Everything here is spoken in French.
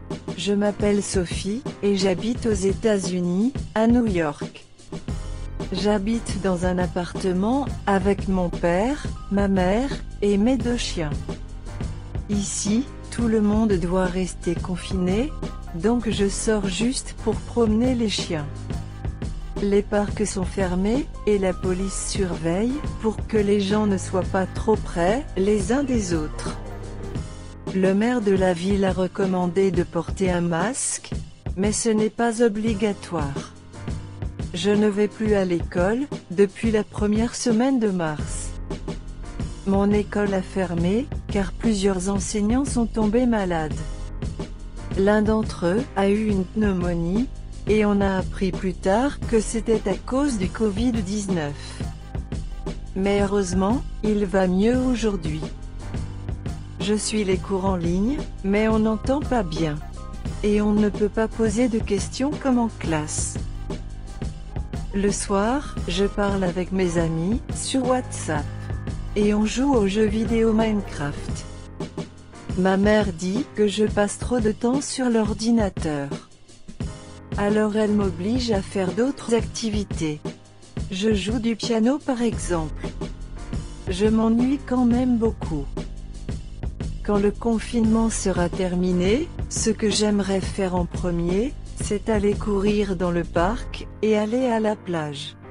Je m'appelle Sophie, et j'habite aux États-Unis, à New York. J'habite dans un appartement, avec mon père, ma mère, et mes 2 chiens. Ici, tout le monde doit rester confiné, donc je sors juste pour promener les chiens. Les parcs sont fermés, et la police surveille, pour que les gens ne soient pas trop près, les uns des autres. Le maire de la ville a recommandé de porter un masque, mais ce n'est pas obligatoire. Je ne vais plus à l'école, depuis la première semaine de mars. Mon école a fermé, car plusieurs enseignants sont tombés malades. L'un d'entre eux a eu une pneumonie, et on a appris plus tard que c'était à cause du Covid-19. Mais heureusement, il va mieux aujourd'hui. Je suis les cours en ligne, mais on n'entend pas bien. Et on ne peut pas poser de questions comme en classe. Le soir, je parle avec mes amis, sur WhatsApp. Et on joue aux jeux vidéo Minecraft. Ma mère dit que je passe trop de temps sur l'ordinateur. Alors elle m'oblige à faire d'autres activités. Je joue du piano par exemple. Je m'ennuie quand même beaucoup. Quand le confinement sera terminé, ce que j'aimerais faire en premier, c'est aller courir dans le parc, et aller à la plage.